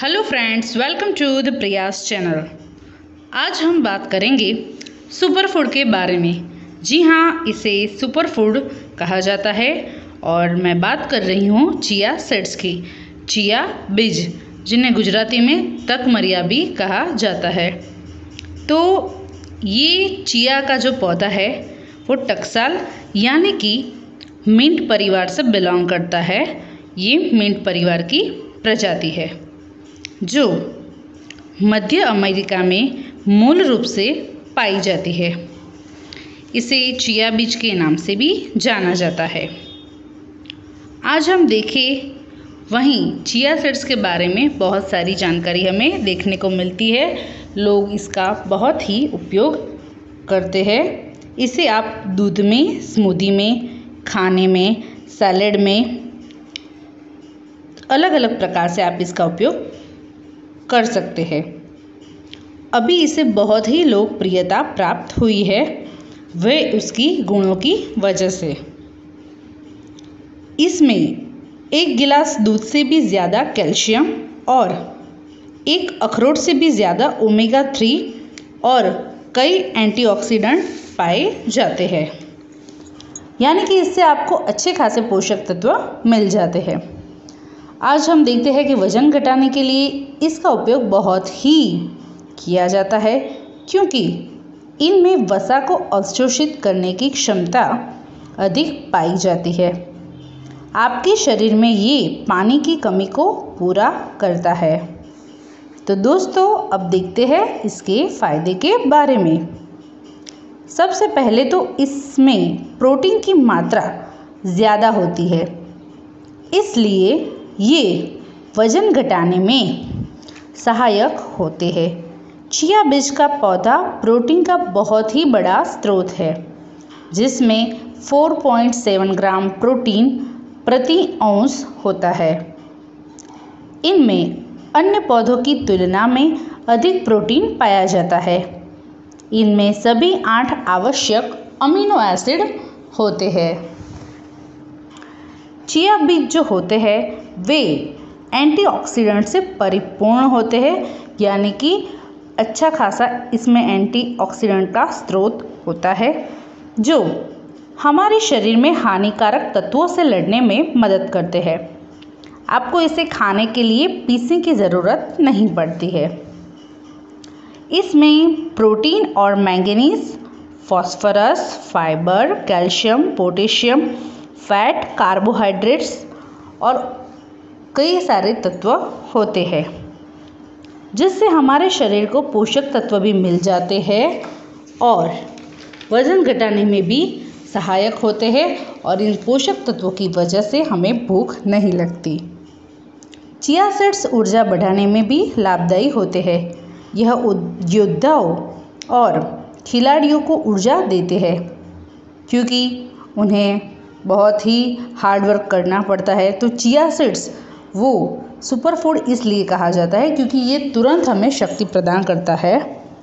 Hello friends, welcome to the Prayas channel. आज हम बात करेंगे सुपर फूड के बारे में। जी हाँ, इसे सुपर फूड कहा जाता है और मैं बात कर रही हूँ चिया सीड्स की। चिया बीज, जिन्हें गुजराती में तकमरिया भी कहा जाता है। तो ये चिया का जो पौधा है वो टकसाल यानी कि मिंट परिवार से बिलोंग करता है। ये मिंट परिवार की प्रजाति है जो मध्य अमेरिका में मूल रूप से पाई जाती है। इसे चिया बीज के नाम से भी जाना जाता है। आज हम देखें वहीं चिया सीड्स के बारे में बहुत सारी जानकारी हमें देखने को मिलती है। लोग इसका बहुत ही उपयोग करते हैं। इसे आप दूध में, स्मूदी में, खाने में, सैलेड में, अलग अलग प्रकार से आप इसका उपयोग कर सकते हैं। अभी इसे बहुत ही लोकप्रियता प्राप्त हुई है, वह उसकी गुणों की वजह से। इसमें एक गिलास दूध से भी ज़्यादा कैल्शियम और एक अखरोट से भी ज़्यादा ओमेगा 3 और कई एंटीऑक्सीडेंट पाए जाते हैं, यानी कि इससे आपको अच्छे खासे पोषक तत्व मिल जाते हैं। आज हम देखते हैं कि वज़न घटाने के लिए इसका उपयोग बहुत ही किया जाता है, क्योंकि इनमें वसा को अवशोषित करने की क्षमता अधिक पाई जाती है। आपके शरीर में ये पानी की कमी को पूरा करता है। तो दोस्तों, अब देखते हैं इसके फायदे के बारे में। सबसे पहले तो इसमें प्रोटीन की मात्रा ज़्यादा होती है, इसलिए ये वज़न घटाने में सहायक होते हैं। चिया बीज का पौधा प्रोटीन का बहुत ही बड़ा स्रोत है, जिसमें 4.7 ग्राम प्रोटीन प्रति औंस होता है। इनमें अन्य पौधों की तुलना में अधिक प्रोटीन पाया जाता है। इनमें सभी 8 आवश्यक अमीनो एसिड होते हैं। चिया बीज जो होते हैं वे एंटीऑक्सीडेंट से परिपूर्ण होते हैं, यानी कि अच्छा खासा इसमें एंटीऑक्सीडेंट का स्रोत होता है, जो हमारे शरीर में हानिकारक तत्वों से लड़ने में मदद करते हैं। आपको इसे खाने के लिए पीसने की ज़रूरत नहीं पड़ती है। इसमें प्रोटीन और manganese, phosphorus, fibre, calcium, potassium, fat, carbohydrates और कई सारे तत्व होते हैं, जिससे हमारे शरीर को पोषक तत्व भी मिल जाते हैं और वज़न घटाने में भी सहायक होते हैं। और इन पोषक तत्वों की वजह से हमें भूख नहीं लगती। चिया सीड्स ऊर्जा बढ़ाने में भी लाभदायी होते हैं। यह योद्धाओं और खिलाड़ियों को ऊर्जा देते हैं, क्योंकि उन्हें बहुत ही हार्ड वर्क करना पड़ता है। तो चिया सीड्स वो सुपर फूड इसलिए कहा जाता है क्योंकि ये तुरंत हमें शक्ति प्रदान करता है।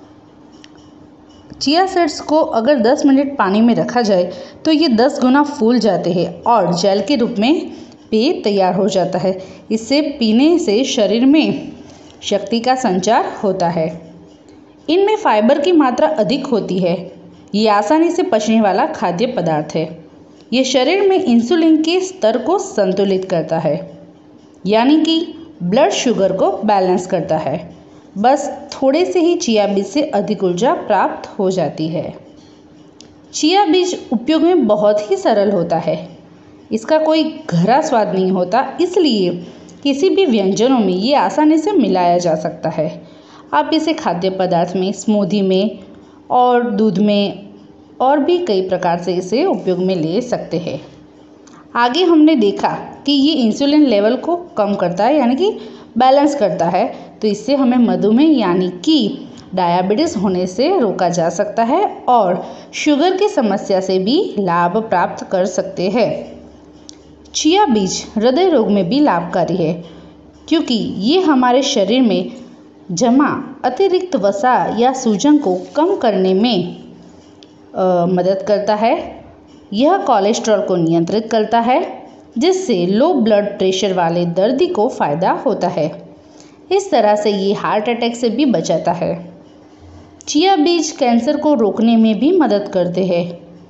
चिया सीड्स को अगर 10 मिनट पानी में रखा जाए तो ये 10 गुना फूल जाते हैं और जेल के रूप में पेय तैयार हो जाता है। इससे पीने से शरीर में शक्ति का संचार होता है। इनमें फाइबर की मात्रा अधिक होती है। ये आसानी से पचने वाला खाद्य पदार्थ है। ये शरीर में इंसुलिन के स्तर को संतुलित करता है, यानी कि ब्लड शुगर को बैलेंस करता है। बस थोड़े से ही चिया बीज से अधिक ऊर्जा प्राप्त हो जाती है। चिया बीज उपयोग में बहुत ही सरल होता है। इसका कोई गहरा स्वाद नहीं होता, इसलिए किसी भी व्यंजनों में ये आसानी से मिलाया जा सकता है। आप इसे खाद्य पदार्थ में, स्मूदी में और दूध में और भी कई प्रकार से इसे उपयोग में ले सकते हैं। आगे हमने देखा कि ये इंसुलिन लेवल को कम करता है, यानी कि बैलेंस करता है। तो इससे हमें मधुमेह यानी कि डायबिटीज़ होने से रोका जा सकता है और शुगर की समस्या से भी लाभ प्राप्त कर सकते हैं। चिया बीज हृदय रोग में भी लाभकारी है, क्योंकि ये हमारे शरीर में जमा अतिरिक्त वसा या सूजन को कम करने में मदद करता है। यह कोलेस्ट्रॉल को नियंत्रित करता है, जिससे लो ब्लड प्रेशर वाले दर्दी को फ़ायदा होता है। इस तरह से ये हार्ट अटैक से भी बचाता है। चिया बीज कैंसर को रोकने में भी मदद करते हैं,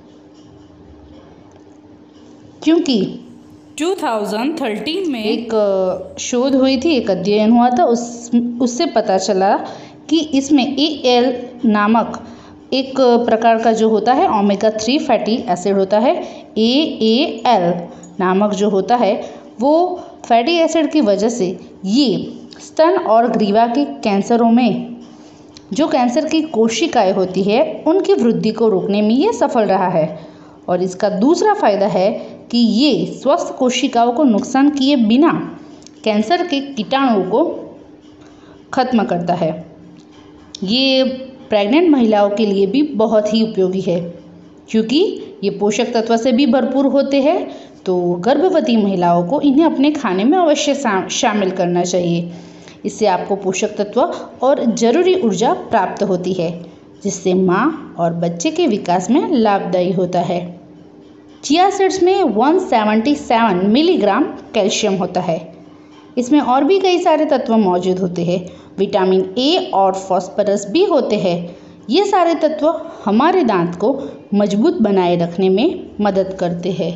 क्योंकि 2013 में एक शोध हुई थी, एक अध्ययन हुआ था, उससे पता चला कि इसमें AL नामक एक प्रकार का जो होता है ओमेगा 3 फैटी एसिड होता है। AAL नामक जो होता है वो फैटी एसिड की वजह से ये स्तन और ग्रीवा के कैंसरों में जो कैंसर की कोशिकाएं होती है उनकी वृद्धि को रोकने में ये सफल रहा है। और इसका दूसरा फायदा है कि ये स्वस्थ कोशिकाओं को नुकसान किए बिना कैंसर के कीटाणुओं को खत्म करता है। ये प्रेग्नेंट महिलाओं के लिए भी बहुत ही उपयोगी है, क्योंकि ये पोषक तत्व से भी भरपूर होते हैं। तो गर्भवती महिलाओं को इन्हें अपने खाने में अवश्य शामिल करना चाहिए। इससे आपको पोषक तत्व और ज़रूरी ऊर्जा प्राप्त होती है, जिससे माँ और बच्चे के विकास में लाभदायी होता है। चिया सीड्स में 177 मिलीग्राम कैल्शियम होता है। इसमें और भी कई सारे तत्व मौजूद होते हैं। विटामिन A और फास्फोरस भी होते हैं। ये सारे तत्व हमारे दांत को मजबूत बनाए रखने में मदद करते हैं।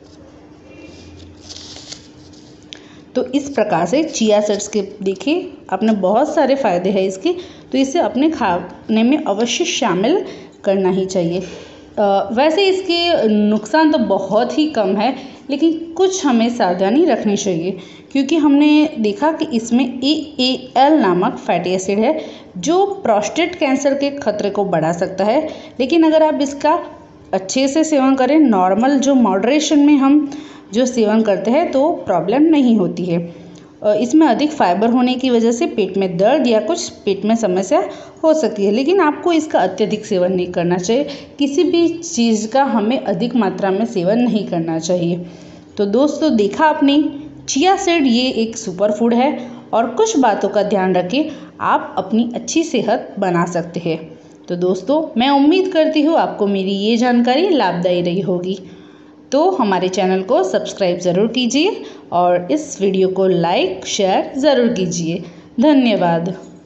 तो इस प्रकार से चिया सीड्स के देखिए अपने बहुत सारे फ़ायदे हैं इसके, तो इसे अपने खाने में अवश्य शामिल करना ही चाहिए। वैसे इसके नुकसान तो बहुत ही कम है, लेकिन कुछ हमें सावधानी रखनी चाहिए, क्योंकि हमने देखा कि इसमें AAL नामक फैटी एसिड है जो प्रोस्टेट कैंसर के खतरे को बढ़ा सकता है। लेकिन अगर आप इसका अच्छे से सेवन करें, नॉर्मल जो मॉडरेशन में हम जो सेवन करते हैं, तो प्रॉब्लम नहीं होती है। इसमें अधिक फाइबर होने की वजह से पेट में दर्द या कुछ पेट में समस्या हो सकती है, लेकिन आपको इसका अत्यधिक सेवन नहीं करना चाहिए। किसी भी चीज़ का हमें अधिक मात्रा में सेवन नहीं करना चाहिए। तो दोस्तों, देखा आपने, चिया सीड ये एक सुपर फूड है और कुछ बातों का ध्यान रखें, आप अपनी अच्छी सेहत बना सकते हैं। तो दोस्तों, मैं उम्मीद करती हूँ आपको मेरी ये जानकारी लाभदायी रही होगी। तो हमारे चैनल को सब्सक्राइब ज़रूर कीजिए और इस वीडियो को लाइक शेयर ज़रूर कीजिए। धन्यवाद।